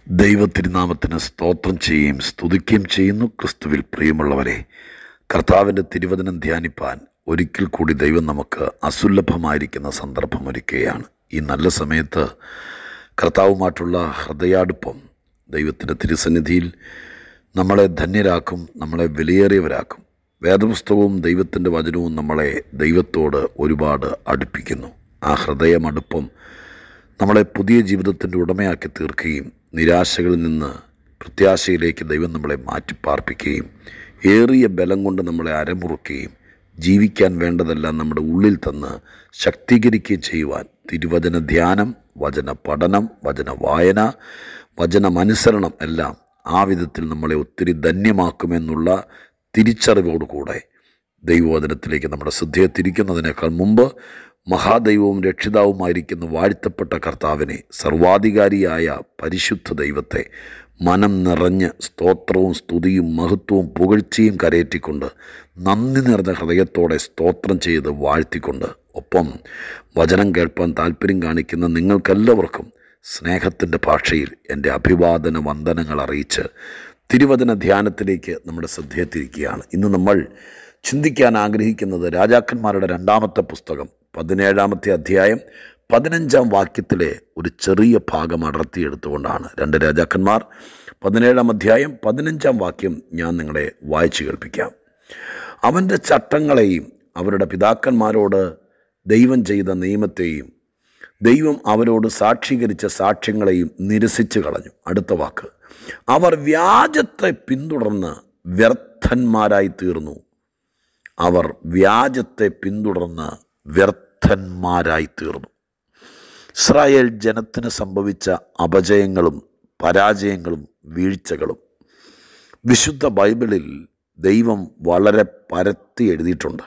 ദൈവത്തിരുനാമത്തിന് സ്തോത്രം ചെയ്യുകയും സ്തുതിക്കുകയും ചെയ്യുന്നു. ക്രിസ്തുവിൽ പ്രിയമുള്ളവരെ, കർത്താവിൻ്റെ തിരുവചനം ധ്യാനിപ്പാൻ ഒരിക്കൽ കൂടി ദൈവം നമുക്ക് അസുലഭമായിരിക്കുന്ന സന്ദർഭമൊരുക്കുകയാണ്. ഈ നല്ല സമയത്ത് കർത്താവുമായിട്ടുള്ള ഹൃദയാടുപ്പം ദൈവത്തിൻ്റെ തിരുസന്നിധിയിൽ നമ്മളെ ധന്യരാക്കും, നമ്മളെ വിലയേറിയവരാക്കും. വേദപുസ്തകവും ദൈവത്തിൻ്റെ വചനവും നമ്മളെ ദൈവത്തോട് ഒരുപാട് അടുപ്പിക്കുന്നു. ആ ഹൃദയമടുപ്പം നമ്മളെ പുതിയ ജീവിതത്തിൻ്റെ ഉടമയാക്കി തീർക്കുകയും നിരാശകളിൽ നിന്ന് പ്രത്യാശയിലേക്ക് ദൈവം നമ്മളെ മാറ്റിപ്പാർപ്പിക്കുകയും ഏറിയ ബലം കൊണ്ട് നമ്മളെ അരമുറുക്കുകയും ജീവിക്കാൻ വേണ്ടതെല്ലാം നമ്മുടെ ഉള്ളിൽ തന്ന് ശക്തീകരിക്കുകയും ചെയ്യുവാൻ തിരുവചന ധ്യാനം, വചന പഠനം, വചന വായന, വചനമനുസരണം എല്ലാം ആ വിധത്തിൽ നമ്മളെ ഒത്തിരി ധന്യമാക്കുമെന്നുള്ള തിരിച്ചറിവോടുകൂടെ ദൈവവചനത്തിലേക്ക് നമ്മുടെ ശ്രദ്ധയെ തിരിക്കുന്നതിനേക്കാൾ മുമ്പ് മഹാദൈവവും രക്ഷിതാവുമായിരിക്കുന്ന വാഴ്ത്തപ്പെട്ട കർത്താവിനെ, സർവാധികാരിയായ പരിശുദ്ധ ദൈവത്തെ മനം നിറഞ്ഞ് സ്തോത്രവും സ്തുതിയും മഹത്വവും പുകഴ്ചയും കരയേറ്റിക്കൊണ്ട് നന്ദി നിറഞ്ഞ ഹൃദയത്തോടെ സ്തോത്രം ചെയ്ത് വാഴ്ത്തിക്കൊണ്ട് ഒപ്പം വചനം കേൾപ്പാൻ താല്പര്യം കാണിക്കുന്ന നിങ്ങൾക്കെല്ലാവർക്കും സ്നേഹത്തിൻ്റെ ഭാഷയിൽ എൻ്റെ അഭിവാദന വന്ദനങ്ങൾ അറിയിച്ച് തിരുവചന ധ്യാനത്തിലേക്ക് നമ്മുടെ ശ്രദ്ധയെ തിരിക്കുകയാണ്. ഇന്ന് നമ്മൾ ചിന്തിക്കാൻ ആഗ്രഹിക്കുന്നത് രാജാക്കന്മാരുടെ രണ്ടാമത്തെ പുസ്തകം 17-ാമത്തെ അധ്യായം 15-ാം വാക്യത്തിലെ ഒരു ചെറിയ ഭാഗം അടർത്തിയെടുത്തുകൊണ്ടാണ്. 2 രാജാക്കന്മാർ 17-ാം അധ്യായം 15-ാം വാക്യം ഞാൻ നിങ്ങളെ വായിച്ചു കേൾപ്പിക്കാം. അവൻ്റെ ചട്ടങ്ങളെയും അവരുടെ പിതാക്കന്മാരോട് ദൈവം ചെയ്ത നിയമത്തെയും ദൈവം അവരോട് സാക്ഷീകരിച്ച സാക്ഷ്യങ്ങളെയും നിരസിച്ചു കളഞ്ഞു. അടുത്ത വാക്ക്, അവർ വ്യാജത്തെ പിന്തുടർന്ന് വ്യർത്ഥന്മാരായി തീർന്നു. അവർ വ്യാജത്തെ പിന്തുടർന്ന് വ്യർത്ഥന്മാരായി തീർന്നു. ഇസ്രായേൽ ജനത്തിന് സംഭവിച്ച അപജയങ്ങളും പരാജയങ്ങളും വീഴ്ചകളും വിശുദ്ധ ബൈബിളിൽ ദൈവം വളരെ പരത്തി എഴുതിയിട്ടുണ്ട്.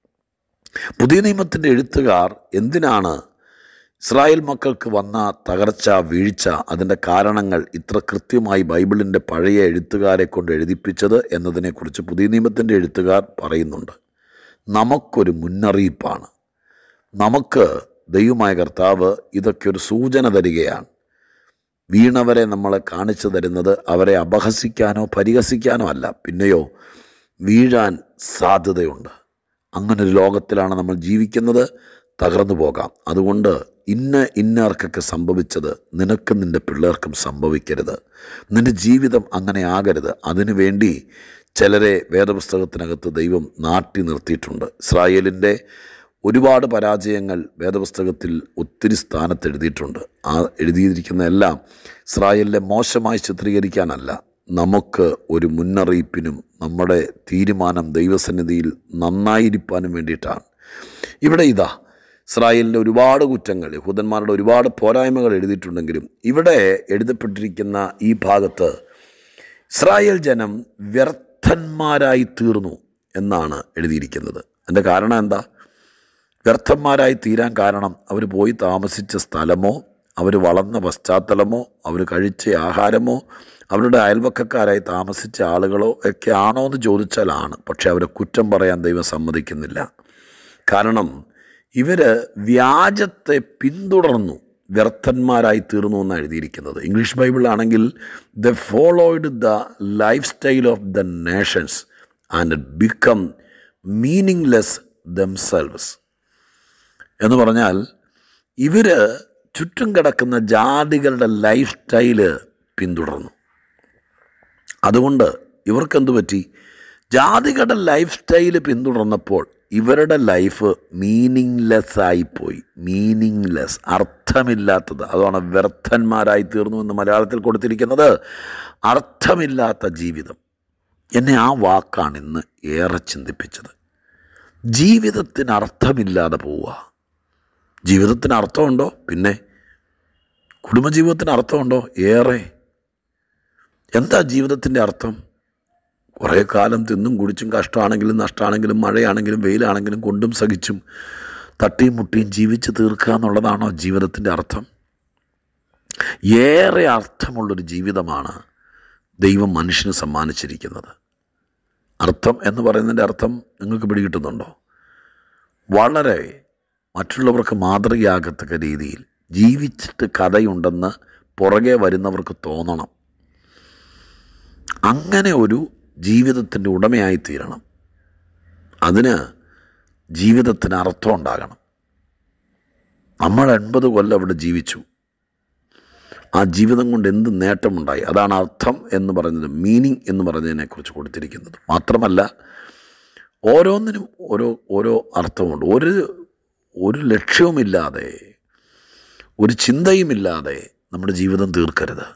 പുതിയ നിയമത്തിൻ്റെ എഴുത്തുകാർ എന്തിനാണ് ഇസ്രായേൽ മക്കൾക്ക് വന്ന തകർച്ച, വീഴ്ച, അതിൻ്റെ കാരണങ്ങൾ ഇത്ര കൃത്യമായി ബൈബിളിൻ്റെ പഴയ എഴുത്തുകാരെ കൊണ്ട് എഴുതിപ്പിച്ചത് എന്നതിനെക്കുറിച്ച് പുതിയ നിയമത്തിൻ്റെ എഴുത്തുകാർ പറയുന്നുണ്ട്. നമുക്കൊരു മുന്നറിയിപ്പാണ്. നമുക്ക് ദൈവമായ കർത്താവ് ഇതൊക്കെ ഒരു സൂചന തരികയാണ്. വീണവരെ നമ്മളെ കാണിച്ചു തരുന്നത് അവരെ അപഹസിക്കാനോ പരിഹസിക്കാനോ അല്ല, പിന്നെയോ വീഴാൻ സാധ്യതയുണ്ട്. അങ്ങനൊരു ലോകത്തിലാണ് നമ്മൾ ജീവിക്കുന്നത്. തകർന്നു പോകാം. അതുകൊണ്ട് ഇന്നാർക്കൊക്കെ സംഭവിച്ചത് നിനക്കും നിൻ്റെ പിള്ളേർക്കും സംഭവിക്കരുത്. നിൻ്റെ ജീവിതം അങ്ങനെ ആകരുത്. അതിനുവേണ്ടി ചിലരെ വേദപുസ്തകത്തിനകത്ത് ദൈവം നാട്ടി നിർത്തിയിട്ടുണ്ട്. ഇസ്രായേലിൻ്റെ ഒരുപാട് പരാജയങ്ങൾ വേദപുസ്തകത്തിൽ ഒത്തിരി സ്ഥാനത്ത് എഴുതിയിട്ടുണ്ട്. ആ എഴുതിയിരിക്കുന്ന എല്ലാം ഇസ്രായേലിനെ മോശമായി ചിത്രീകരിക്കാനല്ല, നമുക്ക് ഒരു മുന്നറിയിപ്പിനും നമ്മുടെ തീരുമാനം ദൈവസന്നിധിയിൽ നന്നായിരിക്കാനും വേണ്ടിയിട്ടാണ്. ഇവിടെ ഇതാ ഇസ്രായേലിൻ്റെ ഒരുപാട് കുറ്റങ്ങൾ, യഹൂദന്മാരുടെ ഒരുപാട് പോരായ്മകൾ എഴുതിയിട്ടുണ്ടെങ്കിലും ഇവിടെ എഴുതപ്പെട്ടിരിക്കുന്ന ഈ ഭാഗത്ത് ഇസ്രായേൽ ജനം വ്യർത്ഥന്മാരായി തീർന്നു എന്നാണ് എഴുതിയിരിക്കുന്നത്. അതിൻ്റെ കാരണം എന്താ? വ്യർത്ഥന്മാരായി തീരാൻ കാരണം അവർ പോയി താമസിച്ച സ്ഥലമോ, അവർ വളർന്ന പശ്ചാത്തലമോ, അവർ കഴിച്ച ആഹാരമോ, അവരുടെ അയൽവക്കക്കാരായി താമസിച്ച ആളുകളോ ഒക്കെ ആണോ എന്ന് ചോദിച്ചാലാണ്. പക്ഷേ അവരെ കുറ്റം പറയാൻ ദൈവം സമ്മതിക്കുന്നില്ല. കാരണം ഇവർ വ്യാജത്തെ പിന്തുടർന്നു വ്യർത്ഥന്മാരായി തീർന്നു എന്നാണ് എഴുതിയിരിക്കുന്നത്. ഇംഗ്ലീഷ് ബൈബിളാണെങ്കിൽ the followed the life style of the nations and become meaningless themselves എന്ന് പറഞ്ഞാൽ ഇവർ ചുറ്റും കിടക്കുന്ന ജാതികളുടെ ലൈഫ് സ്റ്റൈല് പിന്തുടർന്നു. അതുകൊണ്ട് ഇവർക്കെന്തു പറ്റി? ജാതികളുടെ ലൈഫ് സ്റ്റൈല് പിന്തുടർന്നപ്പോൾ ഇവരുടെ ലൈഫ് മീനിങ്ലെസ് ആയിപ്പോയി. മീനിങ്ലെസ്, അർത്ഥമില്ലാത്തത്. അതാണ് വ്യർത്ഥന്മാരായി തീർന്നു എന്ന് മലയാളത്തിൽ കൊടുത്തിരിക്കുന്നത്. അർത്ഥമില്ലാത്ത ജീവിതം. എന്നെ ആ വാക്കാണ് ഇന്ന് ഏറെ ചിന്തിപ്പിച്ചത്. ജീവിതത്തിന് അർത്ഥമില്ലാതെ പോവുക. ജീവിതത്തിന് അർത്ഥമുണ്ടോ? പിന്നെ കുടുംബജീവിതത്തിന് അർത്ഥമുണ്ടോ? ഏറെ. എന്താ ജീവിതത്തിൻ്റെ അർത്ഥം? കുറേ കാലം തിന്നും കുടിച്ചും കഷ്ടമാണെങ്കിലും നഷ്ടമാണെങ്കിലും മഴയാണെങ്കിലും വെയിലാണെങ്കിലും കൊണ്ടും സഹിച്ചും തട്ടിയും മുട്ടിയും ജീവിച്ച് തീർക്കുക എന്നുള്ളതാണോ ജീവിതത്തിൻ്റെ അർത്ഥം? ഏറെ അർത്ഥമുള്ളൊരു ജീവിതമാണ് ദൈവം മനുഷ്യന് സമ്മാനിച്ചിരിക്കുന്നത്. അർത്ഥം എന്ന് പറയുന്നതിൻ്റെ അർത്ഥം നിങ്ങൾക്ക് പിടികിട്ടുന്നുണ്ടോ? വളരെ മറ്റുള്ളവർക്ക് മാതൃകയാകത്തക്ക രീതിയിൽ ജീവിച്ചിട്ട് കഥയുണ്ടെന്ന് പുറകെ വരുന്നവർക്ക് തോന്നണം. അങ്ങനെ ഒരു ജീവിതത്തിൻ്റെ ഉടമയായിത്തീരണം. അതിന് ജീവിതത്തിന് അർത്ഥം ഉണ്ടാകണം. നമ്മൾ 80 കൊല്ലം അവിടെ ജീവിച്ചു. ആ ജീവിതം കൊണ്ട് എന്ത് നേട്ടമുണ്ടായി? അതാണ് അർത്ഥം എന്ന് പറയുന്നത്, മീനിങ് എന്ന് പറയുന്നതിനെക്കുറിച്ച് കൊടുത്തിരിക്കുന്നത്. മാത്രമല്ല, ഓരോന്നിനും ഓരോ അർത്ഥമുണ്ട്. ഒരു ലക്ഷ്യവുമില്ലാതെ, ഒരു ചിന്തയുമില്ലാതെ നമ്മുടെ ജീവിതം തീർക്കരുത്.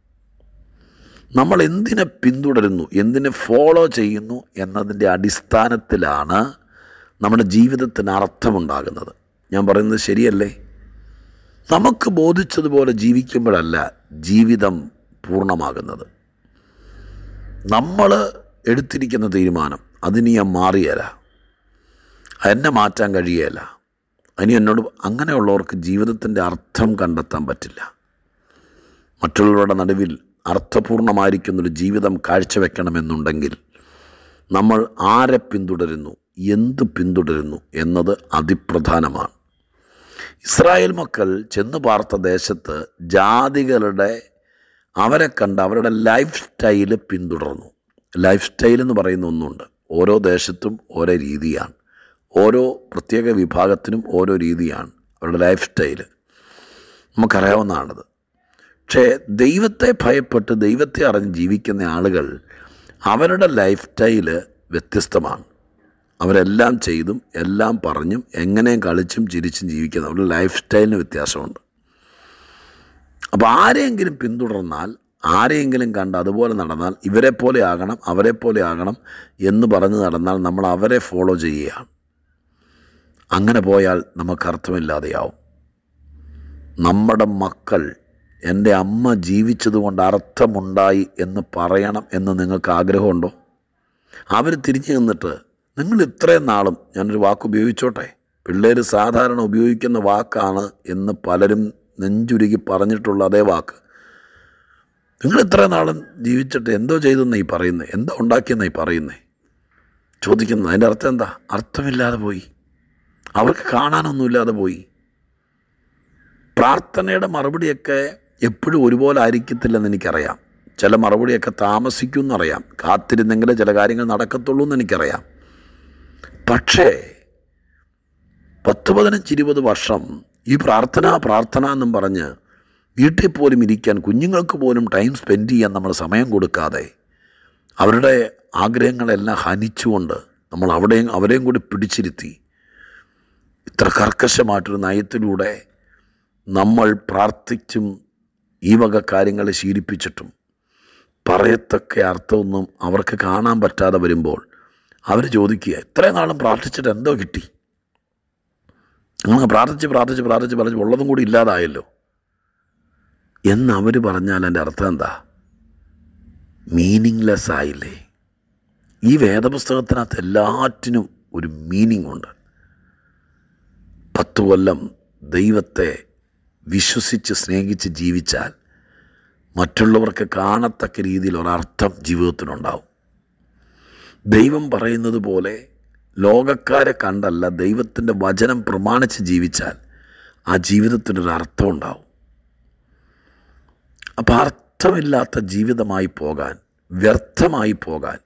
നമ്മൾ എന്തിനെ പിന്തുടരുന്നു, എന്തിനെ ഫോളോ ചെയ്യുന്നു എന്നതിൻ്റെ അടിസ്ഥാനത്തിലാണ് നമ്മുടെ ജീവിതത്തിന് അർത്ഥമുണ്ടാകുന്നത്. ഞാൻ പറയുന്നത് ശരിയല്ലേ? നമുക്ക് ബോധിച്ചതുപോലെ ജീവിക്കുമ്പോഴല്ല ജീവിതം പൂർണ്ണമാകുന്നത്. നമ്മൾ എടുത്തിരിക്കുന്ന തീരുമാനം അതിന് ഞാൻ മാറിയല്ല, എന്നെ മാറ്റാൻ കഴിയല്ല. അതിന് എന്നോട് അങ്ങനെയുള്ളവർക്ക് ജീവിതത്തിൻ്റെ അർത്ഥം കണ്ടെത്താൻ പറ്റില്ല. മറ്റുള്ളവരുടെ നടുവിൽ അർത്ഥപൂർണമായിരിക്കുന്നൊരു ജീവിതം കാഴ്ചവെക്കണമെന്നുണ്ടെങ്കിൽ നമ്മൾ ആരെ പിന്തുടരുന്നു, എന്ത് പിന്തുടരുന്നു എന്നത് അതിപ്രധാനമാണ്. ഇസ്രായേൽ മക്കൾ ചെന്ന് പാർത്ത ദേശത്ത് ജാതികളുടെ അവരെ കണ്ട് അവരുടെ ലൈഫ് സ്റ്റൈല് പിന്തുടർന്നു. ലൈഫ് സ്റ്റൈൽ എന്ന് പറയുന്ന ഒന്നുണ്ട്. ഓരോ ദേശത്തും ഓരോ രീതിയാണ്, ഓരോ പ്രത്യേക വിഭാഗത്തിനും ഓരോ രീതിയാണ് അവരുടെ ലൈഫ് സ്റ്റൈല്. നമുക്കറിയാവുന്നതാണത്. പക്ഷേ ദൈവത്തെ ഭയപ്പെട്ട് ദൈവത്തെ അറിഞ്ഞ് ജീവിക്കുന്ന ആളുകൾ അവരുടെ ലൈഫ് സ്റ്റൈല് വ്യത്യസ്തമാണ്. അവരെല്ലാം ചെയ്തും എല്ലാം പറഞ്ഞും എങ്ങനെയും കളിച്ചും ചിരിച്ചും ജീവിക്കുന്ന അവരുടെ ലൈഫ് സ്റ്റൈലിന് വ്യത്യാസമുണ്ട്. അപ്പോൾ ആരെയെങ്കിലും പിന്തുടർന്നാൽ, ആരെയെങ്കിലും കണ്ട് അതുപോലെ നടന്നാൽ, ഇവരെ പോലെ ആകണം അവരെ പോലെ ആകണം എന്ന് പറഞ്ഞ് നടന്നാൽ നമ്മൾ അവരെ ഫോളോ ചെയ്യുകയാണ്. അങ്ങനെ പോയാൽ നമുക്ക് അർത്ഥമില്ലാതെയാവും. നമ്മുടെ മക്കൾ എൻ്റെ അമ്മ ജീവിച്ചതുകൊണ്ട് അർത്ഥമുണ്ടായി എന്ന് പറയണം എന്ന് നിങ്ങൾക്ക് ആഗ്രഹമുണ്ടോ? അവർ തിരിഞ്ഞു നിന്നിട്ട് നിങ്ങൾ ഇത്രയും നാളും, ഞാനൊരു വാക്ക് ഉപയോഗിച്ചോട്ടെ, പിള്ളേർ സാധാരണ ഉപയോഗിക്കുന്ന വാക്കാണ് എന്ന് പലരും നെഞ്ചുരുകി പറഞ്ഞിട്ടുള്ള അതേ വാക്ക്, നിങ്ങൾ ഇത്രയും നാളും ജീവിച്ചിട്ട് എന്തോ ചെയ്തെന്നായി പറയുന്നത്, എന്തോ ഉണ്ടാക്കിയെന്നായി പറയുന്നത് ചോദിക്കുന്നത്. അതിൻ്റെ അർത്ഥം എന്താ? അർത്ഥമില്ലാതെ പോയി, അവർക്ക് കാണാനൊന്നുമില്ലാതെ പോയി. പ്രാർത്ഥനയുടെ മറുപടിയൊക്കെ എപ്പോഴും ഒരുപോലെ ആയിരിക്കത്തില്ലെന്ന് എനിക്കറിയാം. ചില മറുപടിയൊക്കെ താമസിക്കും എന്നറിയാം. കാത്തിരുന്നെങ്കിലേ ചില കാര്യങ്ങൾ നടക്കത്തുള്ളൂ എന്ന് എനിക്കറിയാം. പക്ഷേ 10, 15, 20 വർഷം ഈ പ്രാർത്ഥന എന്നും പറഞ്ഞ് വീട്ടിൽ പോലും ഇരിക്കാൻ, കുഞ്ഞുങ്ങൾക്ക് പോലും ടൈം സ്പെൻഡ് ചെയ്യാൻ നമ്മൾ സമയം കൊടുക്കാതെ അവരുടെ ആഗ്രഹങ്ങളെല്ലാം ഹനിച്ചുകൊണ്ട് നമ്മൾ അവരെയും കൂടി പിടിച്ചിരുത്തി ഇത്ര കർക്കശമായിട്ടൊരു നയത്തിലൂടെ നമ്മൾ പ്രാർത്ഥിച്ചും ഈ വക കാര്യങ്ങൾ ശീലിപ്പിച്ചിട്ടും പറയത്തക്ക അർത്ഥമൊന്നും അവർക്ക് കാണാൻ പറ്റാതെ വരുമ്പോൾ അവർ ചോദിക്കുക, ഇത്രയും നാളും പ്രാർത്ഥിച്ചിട്ട് എന്തോ കിട്ടി? അങ്ങനെ പ്രാർത്ഥിച്ച് ഉള്ളതും കൂടി ഇല്ലാതായല്ലോ എന്നവർ പറഞ്ഞാൽ എൻ്റെ അർത്ഥം എന്താ? മീനിങ്ലെസ് ആയില്ലേ? ഈ വേദപുസ്തകത്തിനകത്ത് എല്ലാറ്റിനും ഒരു മീനിങ് ഉണ്ട്. 10 കൊല്ലം ദൈവത്തെ വിശ്വസിച്ച് സ്നേഹിച്ച് ജീവിച്ചാൽ മറ്റുള്ളവർക്ക് കാണത്തക്ക രീതിയിൽ ഒരർത്ഥം ജീവിതത്തിനുണ്ടാവും. ദൈവം പറയുന്നത് പോലെ ലോകക്കാരെ കണ്ടല്ല, ദൈവത്തിൻ്റെ വചനം പ്രമാണിച്ച് ജീവിച്ചാൽ ആ ജീവിതത്തിനൊരു അർത്ഥം ഉണ്ടാവും. അപ്പം അർത്ഥമില്ലാത്ത ജീവിതമായി പോകാൻ, വ്യർത്ഥമായി പോകാൻ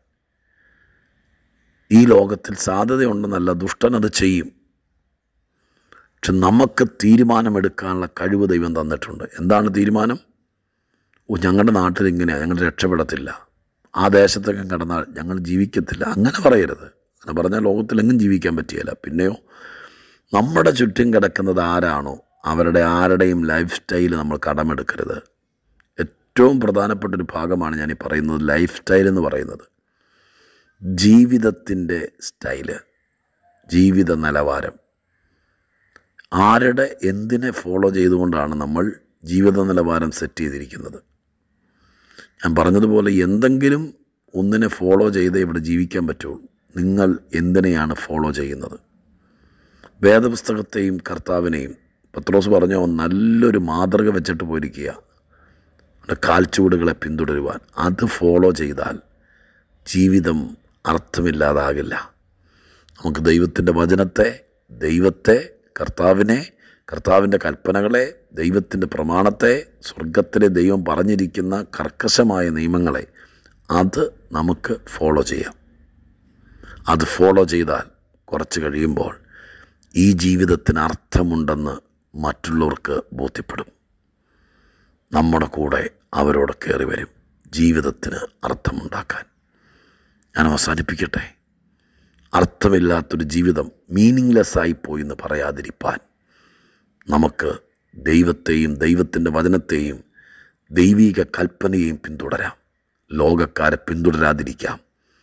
ഈ ലോകത്തിൽ സാധ്യതയുണ്ടെന്നല്ല, ദുഷ്ടനത് ചെയ്യും. പക്ഷെ നമുക്ക് തീരുമാനമെടുക്കാനുള്ള കഴിവ് ദൈവം തന്നിട്ടുണ്ട്. എന്താണ് തീരുമാനം? ഞങ്ങളുടെ നാട്ടിൽ ഇങ്ങനെയാണ്, ഞങ്ങൾ രക്ഷപ്പെടത്തില്ല, ആ ദേശത്തൊക്കെ കിടന്നാൽ ഞങ്ങൾ ജീവിക്കത്തില്ല. അങ്ങനെ പറയരുത്. അങ്ങനെ പറഞ്ഞാൽ ലോകത്തിലെങ്ങും ജീവിക്കാൻ പറ്റുകയില്ല. പിന്നെയോ നമ്മുടെ ചുറ്റും കിടക്കുന്നത് ആരാണോ അവരുടെ ആരുടെയും ലൈഫ് സ്റ്റൈൽ നമ്മൾ കടമെടുക്കരുത്. ഏറ്റവും പ്രധാനപ്പെട്ടൊരു ഭാഗമാണ് ഞാനീ പറയുന്നത്, ലൈഫ് സ്റ്റൈൽ എന്ന് പറയുന്നത്. ജീവിതത്തിൻ്റെ സ്റ്റൈല്, ജീവിത നിലവാരം, ആരുടെ എന്തിനെ ഫോളോ ചെയ്തുകൊണ്ടാണ് നമ്മൾ ജീവിത നിലവാരം സെറ്റ് ചെയ്തിരിക്കുന്നത്. ഞാൻ പറഞ്ഞതുപോലെ എന്തെങ്കിലും ഒന്നിനെ ഫോളോ ചെയ്തേ ഇവിടെ ജീവിക്കാൻ പറ്റുള്ളൂ. നിങ്ങൾ എന്തിനെയാണ് ഫോളോ ചെയ്യുന്നത്? വേദപുസ്തകത്തെയും കർത്താവിനെയും പത്രോസ് പറഞ്ഞ നല്ലൊരു മാതൃക വെച്ചിട്ട് പോയിരിക്കുക, അവരുടെ കാൽച്ചുവടുകളെ പിന്തുടരുവാൻ. അത് ഫോളോ ചെയ്താൽ ജീവിതം അർത്ഥമില്ലാതാകില്ല. നമുക്ക് ദൈവത്തിൻ്റെ വചനത്തെ, ദൈവത്തെ, കർത്താവിനെ, കർത്താവിൻ്റെ കൽപ്പനകളെ, ദൈവത്തിൻ്റെ പ്രമാണത്തെ, സ്വർഗത്തിലെ ദൈവം പറഞ്ഞിരിക്കുന്ന കർക്കശമായ നിയമങ്ങളെ അത് നമുക്ക് ഫോളോ ചെയ്യാം. അത് ഫോളോ ചെയ്താൽ കുറച്ച് കഴിയുമ്പോൾ ഈ ജീവിതത്തിന് അർത്ഥമുണ്ടെന്ന് മറ്റുള്ളവർക്ക് ബോധ്യപ്പെടും. നമ്മുടെ കൂടെ അവരോട് കയറി വരും ജീവിതത്തിന് അർത്ഥമുണ്ടാക്കാൻ. ഞാൻ അവസാനിപ്പിക്കട്ടെ. അർത്ഥമില്ലാത്തൊരു ജീവിതം മീനിങ്ലെസ്സായിപ്പോയി എന്ന് പറയാതിരിപ്പാൻ നമുക്ക് ദൈവത്തെയും ദൈവത്തിൻ്റെ വചനത്തെയും ദൈവിക കൽപ്പനയെയും പിന്തുടരാം. ലോകക്കാരെ പിന്തുടരാതിരിക്കാം.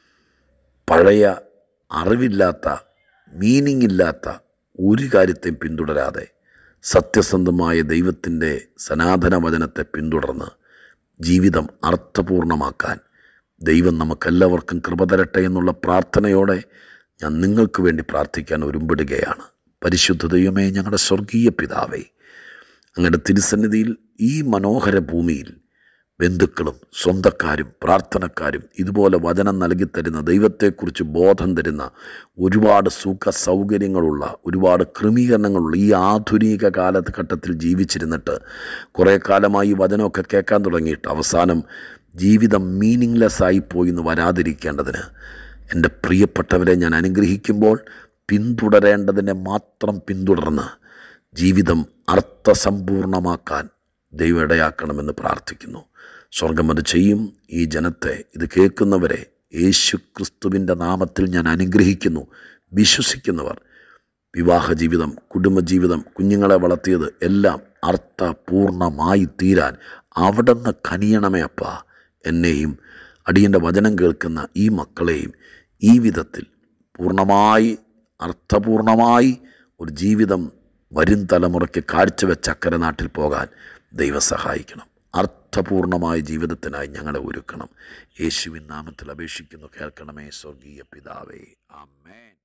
പഴയ അറിവില്ലാത്ത മീനിങ്ങില്ലാത്ത ഒരു കാര്യത്തെയും പിന്തുടരാതെ സത്യസന്ധമായ ദൈവത്തിൻ്റെ സനാതന വചനത്തെ പിന്തുടർന്ന് ജീവിതം അർത്ഥപൂർണമാക്കാൻ ദൈവം നമുക്കെല്ലാവർക്കും കൃപ തരട്ടെ എന്നുള്ള പ്രാർത്ഥനയോടെ ഞാൻ നിങ്ങൾക്ക് വേണ്ടി പ്രാർത്ഥിക്കാൻ ഒരുമ്പെടുകയാണ്. പരിശുദ്ധ ദൈവമേ, ഞങ്ങളുടെ സ്വർഗീയ പിതാവേ, അങ്ങയുടെ തിരുസന്നിധിയിൽ ഈ മനോഹര ഭൂമിയിൽ ബന്ധുക്കളും സ്വന്തക്കാരും പ്രാർത്ഥനക്കാരും ഇതുപോലെ വചനം നൽകിത്തരുന്ന ദൈവത്തെക്കുറിച്ച് ബോധം തരുന്ന ഒരുപാട് സുഖ സൗകര്യങ്ങളുള്ള ഒരുപാട് ക്രമീകരണങ്ങളുള്ള ഈ ആധുനിക കാലഘട്ടത്തിൽ ജീവിച്ചിരുന്നിട്ട് കുറേ കാലമായി വചനമൊക്കെ കേൾക്കാൻ തുടങ്ങിയിട്ട് അവസാനം ജീവിതം മീനിങ്ലെസ്സായിപ്പോയി എന്ന് വരാതിരിക്കേണ്ടതിന് എൻ്റെ പ്രിയപ്പെട്ടവരെ ഞാൻ അനുഗ്രഹിക്കുമ്പോൾ പിന്തുടരേണ്ടതിനെ മാത്രം പിന്തുടർന്ന് ജീവിതം അർത്ഥസമ്പൂർണമാക്കാൻ ദൈവം ഇടയാക്കണമെന്ന് പ്രാർത്ഥിക്കുന്നു. സ്വർഗം അത് ചെയ്യും. ഈ ജനത്തെ, ഇത് കേൾക്കുന്നവരെ യേശു ക്രിസ്തുവിൻ്റെ നാമത്തിൽ ഞാൻ അനുഗ്രഹിക്കുന്നു. വിശ്വസിക്കുന്നവർ വിവാഹ ജീവിതം, കുടുംബജീവിതം, കുഞ്ഞുങ്ങളെ വളർത്തിയത് എല്ലാം അർത്ഥപൂർണമായി തീരാൻ അവിടുന്ന് കനിയണമേ അപ്പ. എന്നെയും അടിയൻ്റെ വചനം കേൾക്കുന്ന ഈ മക്കളെയും ഈ വിധത്തിൽ പൂർണ്ണമായി അർത്ഥപൂർണമായി ഒരു ജീവിതം വരും തലമുറയ്ക്ക് കാഴ്ചവെച്ച അക്കരെ നാട്ടിൽ പോകാൻ ദൈവം സഹായിക്കണം. അർത്ഥപൂർണമായ ജീവിതത്തിനായി ഞങ്ങളെ ഒരുക്കണം. യേശുവിൻ നാമത്തിൽ അപേക്ഷിക്കുന്നു, കേൾക്കണമേ സ്വർഗീയ പിതാവേ. ആമേൻ.